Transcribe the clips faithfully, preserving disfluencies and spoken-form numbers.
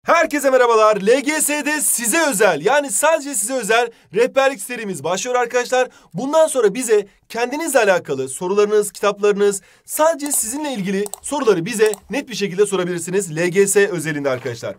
Herkese merhabalar. L G S'de size özel, yani sadece size özel rehberlik serimiz başlıyor arkadaşlar. Bundan sonra bize kendinizle alakalı sorularınız, kitaplarınız, sadece sizinle ilgili soruları bize net bir şekilde sorabilirsiniz. L G S özelinde arkadaşlar.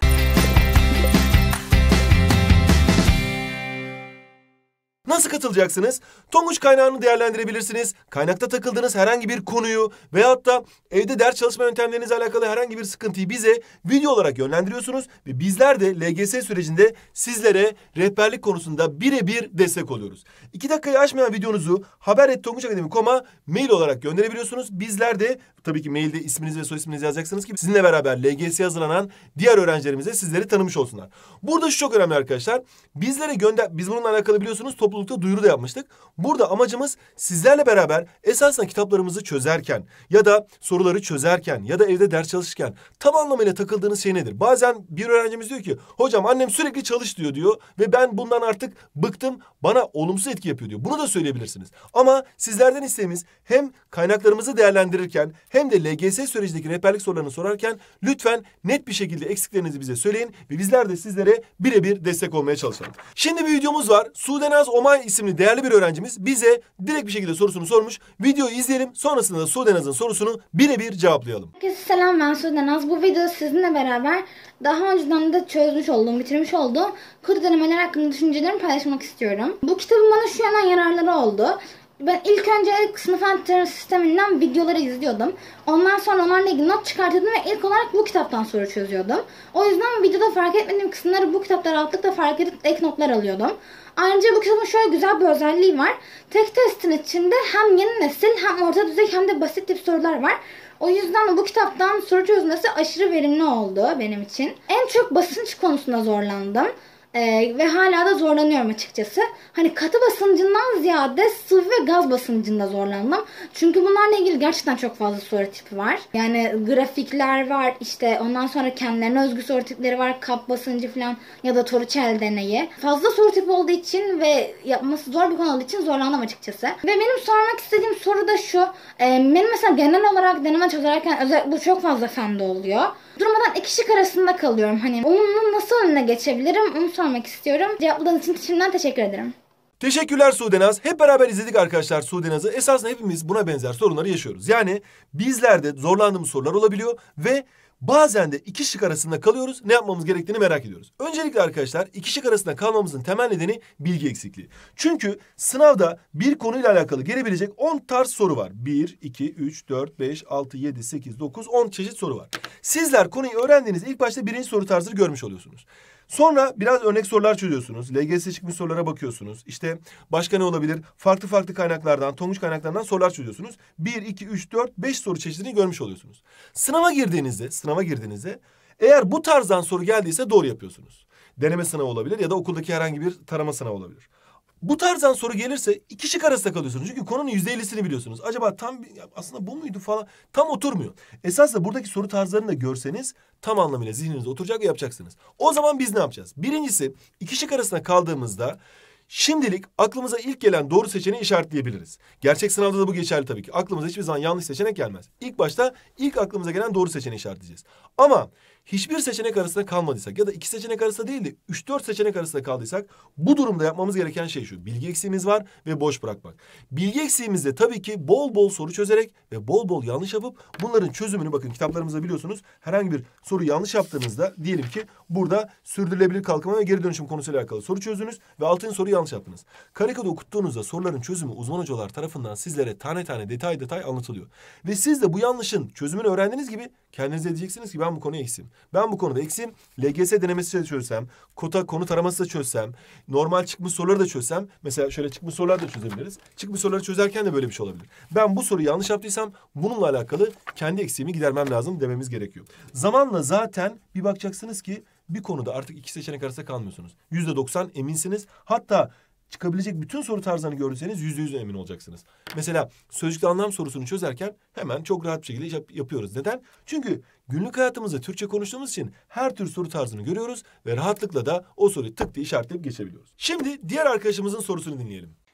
Nasıl katılacaksınız? Tonguç kaynağını değerlendirebilirsiniz. Kaynakta takıldığınız herhangi bir konuyu veyahut da evde ders çalışma yöntemlerinizle alakalı herhangi bir sıkıntıyı bize video olarak yönlendiriyorsunuz. Ve bizler de L G S sürecinde sizlere rehberlik konusunda birebir destek oluyoruz. iki dakikayı aşmayan videonuzu haber et tonguç akademi nokta com'a mail olarak gönderebiliyorsunuz. Bizler de tabii ki mailde isminizi ve soy isminizi yazacaksınız ki sizinle beraber L G S'ye hazırlanan diğer öğrencilerimize sizleri tanımış olsunlar. Burada şu çok önemli arkadaşlar. Bizlere gönder... Biz bununla alakalı biliyorsunuz toplulukta duyuru da yapmıştık. Burada amacımız sizlerle beraber esasında kitaplarımızı çözerken ya da soruları çözerken ya da evde ders çalışırken tam anlamıyla takıldığınız şey nedir? Bazen bir öğrencimiz diyor ki hocam annem sürekli çalış diyor diyor ve ben bundan artık bıktım, bana olumsuz etki yapıyor diyor. Bunu da söyleyebilirsiniz. Ama sizlerden isteğimiz hem kaynaklarımızı değerlendirirken hem de L G S sürecindeki rehberlik sorularını sorarken lütfen net bir şekilde eksiklerinizi bize söyleyin ve bizler de sizlere birebir destek olmaya çalışalım. Şimdi bir videomuz var. Sudenaz Omay isimli değerli bir öğrencimiz bize direkt bir şekilde sorusunu sormuş. Videoyu izleyelim. Sonrasında da Sudenaz'ın sorusunu birebir cevaplayalım. Herkese selam, ben Sudenaz. Bu videoda sizinle beraber daha önceden de çözmüş olduğum, bitirmiş olduğum kod denemeler hakkında düşüncelerimi paylaşmak istiyorum. Bu kitabın bana şu yana yararları oldu. Ben ilk önce sınıf antrenör sisteminden videoları izliyordum. Ondan sonra onlarla ilgili not çıkartıyordum ve ilk olarak bu kitaptan soru çözüyordum. O yüzden videoda fark etmediğim kısımları bu kitapta rahatlıkla fark edip ek notlar alıyordum. Ayrıca bu kitabın şöyle güzel bir özelliği var. Tek testin içinde hem yeni nesil hem orta düzey hem de basit tip sorular var. O yüzden bu kitaptan soru çözmesi aşırı verimli oldu benim için. En çok basınç konusunda zorlandım. Ee, ve hala da zorlanıyorum açıkçası. Hani katı basıncından ziyade sıvı ve gaz basıncında zorlandım. Çünkü bunlarla ilgili gerçekten çok fazla soru tipi var. Yani grafikler var, işte ondan sonra kendilerine özgü soru tipleri var. Kap basıncı falan ya da Torricelli deneyi. Fazla soru tipi olduğu için ve yapması zor bir konu olduğu için zorlandım açıkçası. Ve benim sormak istediğim soru da şu. E, benim mesela genel olarak deneme çözerken özellikle bu çok fazla fende oluyor. Durmadan iki şık arasında kalıyorum. Hani onun nasıl önüne geçebilirim onu sormak istiyorum. Cevapladığınız için şimdiden teşekkür ederim. Teşekkürler Sudenaz. Hep beraber izledik arkadaşlar Sudenaz'ı. Esasında hepimiz buna benzer sorunları yaşıyoruz. Yani bizlerde zorlandığımız sorular olabiliyor ve bazen de iki şık arasında kalıyoruz. Ne yapmamız gerektiğini merak ediyoruz. Öncelikle arkadaşlar iki şık arasında kalmamızın temel nedeni bilgi eksikliği. Çünkü sınavda bir konuyla alakalı gelebilecek on tarz soru var. bir, iki, üç, dört, beş, altı, yedi, sekiz, dokuz, on çeşit soru var. Sizler konuyu öğrendiğiniz ilk başta birinci soru tarzını görmüş oluyorsunuz. Sonra biraz örnek sorular çözüyorsunuz. L G S çıkmış sorulara bakıyorsunuz. İşte başka ne olabilir? Farklı farklı kaynaklardan, Tonguç kaynaklarından sorular çözüyorsunuz. bir, iki, üç, dört, beş soru çeşidini görmüş oluyorsunuz. Sınava girdiğinizde, sınava girdiğinizde eğer bu tarzdan soru geldiyse doğru yapıyorsunuz. Deneme sınavı olabilir ya da okuldaki herhangi bir tarama sınavı olabilir. Bu tarzdan soru gelirse iki şık arasında kalıyorsunuz. Çünkü konunun yüzde ellisini biliyorsunuz. Acaba tam aslında bu muydu falan tam oturmuyor. Esasında buradaki soru tarzlarını da görseniz tam anlamıyla zihninize oturacak ve yapacaksınız. O zaman biz ne yapacağız? Birincisi iki şık arasında kaldığımızda şimdilik aklımıza ilk gelen doğru seçeneği işaretleyebiliriz. Gerçek sınavda da bu geçerli tabii ki. Aklımıza hiçbir zaman yanlış seçenek gelmez. İlk başta ilk aklımıza gelen doğru seçeneği işaretleyeceğiz. Ama hiçbir seçenek arasında kalmadıysak ya da iki seçenek arasında değil de üç dört seçenek arasında kaldıysak bu durumda yapmamız gereken şey şu. Bilgi eksiğimiz var ve boş bırakmak. Bilgi eksiğimizde tabii ki bol bol soru çözerek ve bol bol yanlış yapıp bunların çözümünü bakın kitaplarımızda biliyorsunuz. Herhangi bir soru yanlış yaptığınızda diyelim ki burada sürdürülebilir kalkınma ve geri dönüşüm konusuyla alakalı soru çözdünüz ve altıncı soruyu yanlış yaptınız. Karekodu okuttuğunuzda soruların çözümü uzman hocalar tarafından sizlere tane tane detay detay anlatılıyor. Ve siz de bu yanlışın çözümünü öğrendiğiniz gibi kendinize diyeceksiniz ki ben bu konuya eksiğim. Ben bu konuda eksiğim. L G S denemesi de çözsem, kota konu taraması da çözsem, normal çıkmış soruları da çözsem, mesela şöyle çıkmış sorular da çözebiliriz. Çıkmış soruları çözerken de böyle bir şey olabilir. Ben bu soruyu yanlış yaptıysam bununla alakalı kendi eksiğimi gidermem lazım dememiz gerekiyor. Zamanla zaten bir bakacaksınız ki bir konuda artık iki seçenek arasında kalmıyorsunuz. yüzde doksan eminsiniz. Hatta çıkabilecek bütün soru tarzlarını görürseniz yüzde yüz emin olacaksınız. Mesela sözcükte anlam sorusunu çözerken hemen çok rahat bir şekilde yap- yapıyoruz. Neden? Çünkü günlük hayatımızda Türkçe konuştuğumuz için her tür soru tarzını görüyoruz ve rahatlıkla da o soruyu tık diye işaretleyip geçebiliyoruz. Şimdi diğer arkadaşımızın sorusunu dinleyelim.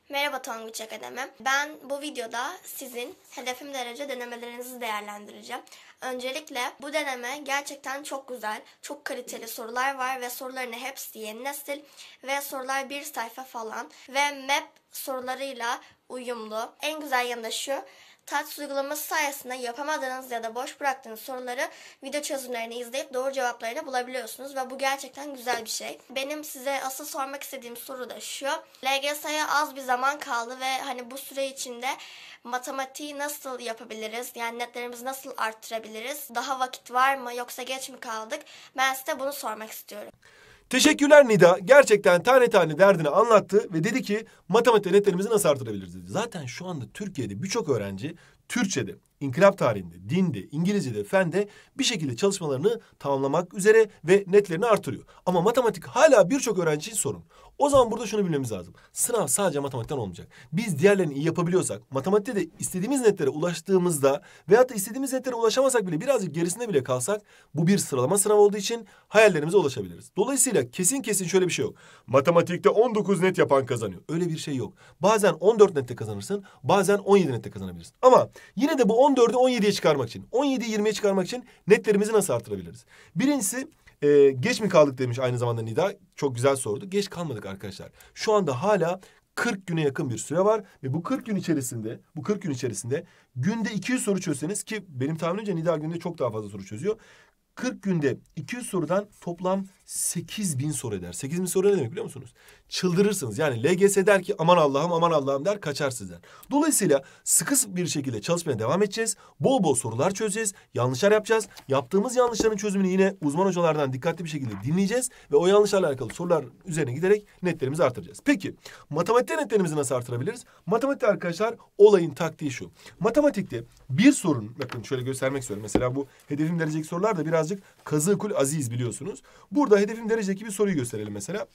Merhaba Tonguç Akademi. Ben bu videoda sizin hedefim derece denemelerinizi değerlendireceğim. Öncelikle bu deneme gerçekten çok güzel, çok kaliteli sorular var ve soruların hepsi yeni nesil ve sorular bir sayfa falan ve map sorularıyla uyumlu. En güzel yanı da şu: Touch uygulaması sayesinde yapamadığınız ya da boş bıraktığınız soruları video çözümlerini izleyip doğru cevaplarını bulabiliyorsunuz ve bu gerçekten güzel bir şey. Benim size asıl sormak istediğim soru da şu: L G S'ye az bir zaman kaldı ve hani bu süre içinde matematiği nasıl yapabiliriz? Yani netlerimizi nasıl arttırabiliriz? Daha vakit var mı yoksa geç mi kaldık? Ben size bunu sormak istiyorum. Teşekkürler Nida. Gerçekten tane tane derdini anlattı ve dedi ki matematik netlerimizi nasıl artırabiliriz dedi. Zaten şu anda Türkiye'de birçok öğrenci Türkçe'de, inkılap tarihinde, dinde, İngilizce'de, fende bir şekilde çalışmalarını tamamlamak üzere ve netlerini artırıyor. Ama matematik hala birçok öğrenci için sorun. O zaman burada şunu bilmemiz lazım: sınav sadece matematikten olmayacak. Biz diğerlerini iyi yapabiliyorsak, matematikte de istediğimiz netlere ulaştığımızda veyahut da istediğimiz netlere ulaşamasak bile birazcık gerisinde bile kalsak, bu bir sıralama sınavı olduğu için hayallerimize ulaşabiliriz. Dolayısıyla kesin kesin şöyle bir şey yok: matematikte on dokuz net yapan kazanıyor. Öyle bir şey yok. Bazen on dört nette kazanırsın, bazen on yedi nette kazanabilirsin. Ama yine de bu on dördü on yediye çıkarmak için, on yediyi yirmiye çıkarmak için netlerimizi nasıl artırabiliriz? Birincisi, e, geç mi kaldık demiş aynı zamanda Nida. Çok güzel sordu. Geç kalmadık arkadaşlar. Şu anda hala kırk güne yakın bir süre var ve bu kırk gün içerisinde, bu kırk gün içerisinde günde iki yüz soru çözseniz, ki benim tahminimce Nida günde çok daha fazla soru çözüyor. kırk günde iki yüz sorudan toplam sekiz bin soru eder. sekiz bin soru ne demek biliyor musunuz? Çıldırırsınız. Yani L G S der ki aman Allah'ım aman Allah'ım der, kaçar sizden. Dolayısıyla sıkı bir şekilde çalışmaya devam edeceğiz. Bol bol sorular çözeceğiz. Yanlışlar yapacağız. Yaptığımız yanlışların çözümünü yine uzman hocalardan dikkatli bir şekilde dinleyeceğiz. Ve o yanlışlarla alakalı sorular üzerine giderek netlerimizi artıracağız. Peki matematikte netlerimizi nasıl artırabiliriz? Matematikte arkadaşlar olayın taktiği şu: matematikte bir sorun, bakın şöyle göstermek istiyorum. Mesela bu hedefim derecedeki sorular da birazcık kazıkul aziz biliyorsunuz. Burada hedefim derecedeki bir soruyu gösterelim mesela.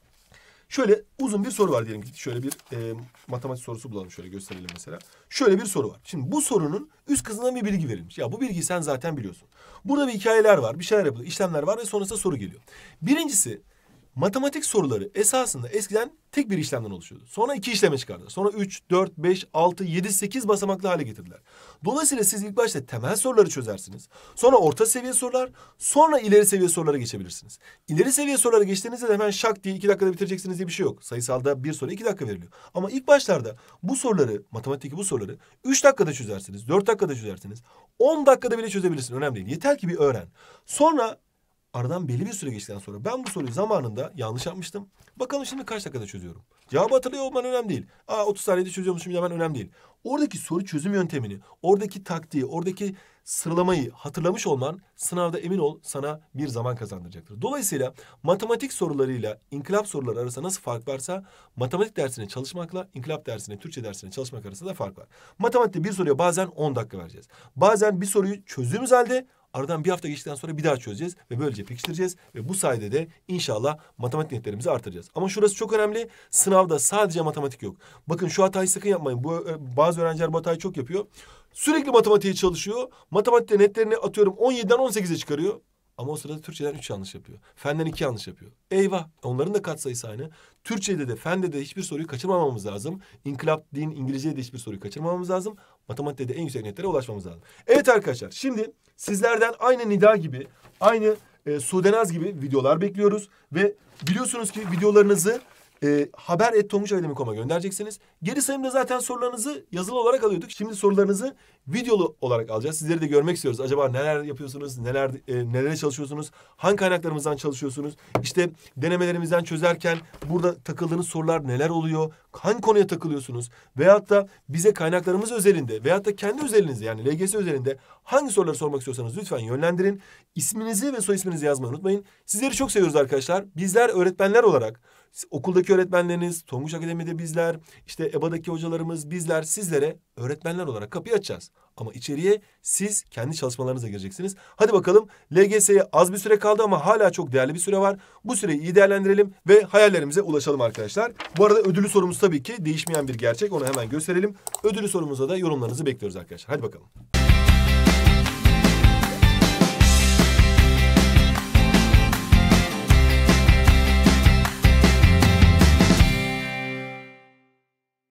Şöyle uzun bir soru var diyelim ki. Şöyle bir e, matematik sorusu bulalım, şöyle gösterelim mesela. Şöyle bir soru var. Şimdi bu sorunun üst kısmından bir bilgi verilmiş. Ya bu bilgiyi sen zaten biliyorsun. Burada bir hikayeler var, bir şeyler yapılıyor, işlemler var ve sonrasında soru geliyor. Birincisi, matematik soruları esasında eskiden tek bir işlemden oluşuyordu. Sonra iki işleme çıkardılar. Sonra üç, dört, beş, altı, yedi, sekiz basamaklı hale getirdiler. Dolayısıyla siz ilk başta temel soruları çözersiniz. Sonra orta seviye sorular, sonra ileri seviye sorulara geçebilirsiniz. İleri seviye sorulara geçtiğinizde de hemen şak diye iki dakikada bitireceksiniz diye bir şey yok. Sayısalda bir soru iki dakika veriliyor. Ama ilk başlarda bu soruları, matematikteki bu soruları üç dakikada çözersiniz, dört dakikada çözersiniz, on dakikada bile çözebilirsiniz. Önemli değil. Yeter ki bir öğren. Sonra aradan belli bir süre geçtikten sonra ben bu soruyu zamanında yanlış yapmıştım. Bakalım şimdi kaç dakikada çözüyorum. Cevabı hatırlıyor olman önemli değil. Aa otuz saniyede çözüyormuşum hemen önemli değil. Oradaki soru çözüm yöntemini, oradaki taktiği, oradaki sıralamayı hatırlamış olman sınavda emin ol sana bir zaman kazandıracaktır. Dolayısıyla matematik sorularıyla inkılap soruları arasında nasıl fark varsa matematik dersine çalışmakla inkılap dersine, Türkçe dersine çalışmak arasında da fark var. Matematikte bir soruya bazen on dakika vereceğiz. Bazen bir soruyu çözdüğümüz halde aradan bir hafta geçtikten sonra bir daha çözeceğiz ve böylece pekiştireceğiz ve bu sayede de inşallah matematik netlerimizi artıracağız. Ama şurası çok önemli: sınavda sadece matematik yok. Bakın şu hatayı sakın yapmayın. Bu bazı öğrenciler bu hatayı çok yapıyor. Sürekli matematiğe çalışıyor. Matematikte netlerini atıyorum on yediden on sekize çıkarıyor. Ama o sırada Türkçeden üç yanlış yapıyor. Fenden iki yanlış yapıyor. Eyvah! Onların da katsayısı aynı. Türkçe'de de fende de hiçbir soruyu kaçırmamamız lazım. İnkılap, din, İngilizce'de de hiçbir soruyu kaçırmamamız lazım. Matematikte de en yüksek netlere ulaşmamız lazım. Evet arkadaşlar, şimdi sizlerden aynı Nida gibi, aynı e, Sudenaz gibi videolar bekliyoruz. Ve biliyorsunuz ki videolarınızı E, haber et tonguç akademi nokta com'a göndereceksiniz. Geri sayımda zaten sorularınızı yazılı olarak alıyorduk. Şimdi sorularınızı videolu olarak alacağız. Sizleri de görmek istiyoruz. Acaba neler yapıyorsunuz, neler e, nelere çalışıyorsunuz, hangi kaynaklarımızdan çalışıyorsunuz? İşte denemelerimizden çözerken burada takıldığınız sorular neler oluyor? Hangi konuya takılıyorsunuz? Veyahut da bize kaynaklarımız özelinde veyahut da kendi özelinizde, yani L G S özelinde hangi soruları sormak istiyorsanız lütfen yönlendirin. İsminizi ve soy isminizi yazmayı unutmayın. Sizleri çok seviyoruz arkadaşlar. Bizler öğretmenler olarak, okuldaki öğretmenleriniz, Tonguç Akademi'de bizler, işte E B A'daki hocalarımız, bizler sizlere öğretmenler olarak kapıyı açacağız. Ama içeriye siz kendi çalışmalarınıza gireceksiniz. Hadi bakalım, L G S'ye az bir süre kaldı ama hala çok değerli bir süre var. Bu süreyi iyi değerlendirelim ve hayallerimize ulaşalım arkadaşlar. Bu arada ödülü sorumuz tabii ki değişmeyen bir gerçek. Onu hemen gösterelim. Ödülü sorumuza da yorumlarınızı bekliyoruz arkadaşlar. Hadi bakalım.